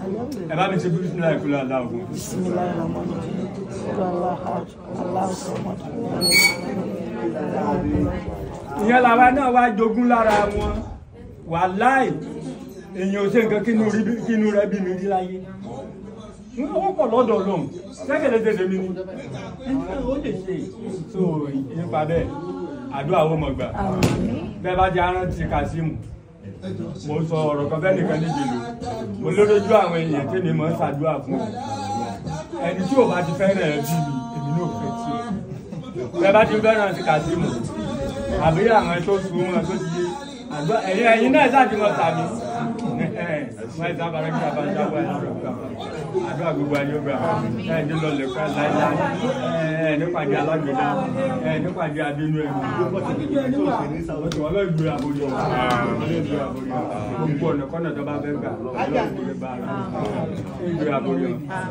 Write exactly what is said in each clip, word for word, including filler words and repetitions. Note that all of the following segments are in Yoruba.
ẹ bá mi ṣe bismillah kúlẹ̀ aláwọ̀. Bismillah rahman rahim. Allah hajj. Allah samad. Ìyẹn làwa náà wá jogún lára wọn. Wàláì èèyàn ò ṣe nǹkan kínú rẹ̀ bí mi rí láyé. Wọ́n pọ̀ lọ́dọ̀ Ọlọ́run. Ṣẹ́kẹ̀lẹ́ tẹ̀lé mi ni. Ó lè ṣe. So nípa bẹ́ẹ̀, àdúrà ó mọ̀ gbà. Bẹ́ẹ̀ bá jẹ́ arántí Kasimu. Mo sọ ọ̀rọ̀ kan bẹ́ẹ̀ nìkan níbi lò. Mo lójú àwọn èèyàn tí mi mọ̀ ń ṣàdúrà fún mi. Ẹni tí ò bá ti fẹ́ràn ẹ̀ bí mi, èmi náà fẹ́ tí. Bẹ́ẹ̀ bá ti fẹ́ràn sí Kasimu. Àbí àwọn tó súnmọ́ tó ti yé. Àdúrà ẹ̀yin ẹ̀yin náà ṣáàtì mọ̀ tàbí. Wọ́n ẹ̀ sábà rẹ̀ kí a bá ń jábọ̀ ẹ̀ lọ́rọ̀ gbà. Àdúrà gbogbo ayé gbà. Ẹ̀ ní lọ lè fẹ́ láíláí. Ẹ̀ nípàdé alágbèdá. Ẹ̀ nípàdé abínú ẹ̀mí. Wọ́n lọ ìgbé àbójọ. Gbogbo ọ̀nà kọ́nà tó bá fẹ́ gbà. Ìgbé àbójọ.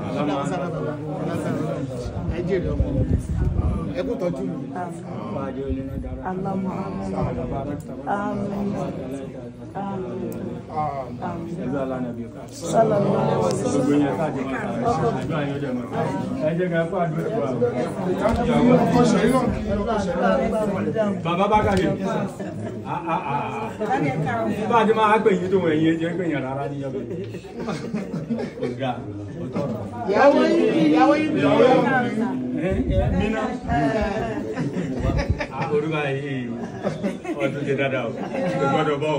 Ẹ kú tọ́jú. Bàbá bá kàdé. Bá a ti máa pè yín tó wọ̀ ẹ̀yìn ẹ̀jẹ̀ pè yín rárá ní ọ̀bẹ. Ọ̀gá ọ̀tọ̀rọ̀. Ìyàwó yìí ìyàwó yìí Mina. Orúkọ yìí ọdún ti dáadáa o. Gbọ́dọ̀ bọ̀ o.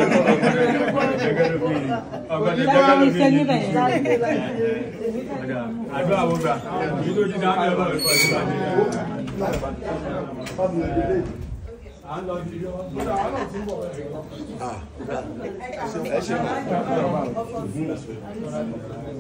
Àdúrà wo gbà? Èyí tó ti dáadáa lọ ìfọ̀ ìfọ̀ àdúrà.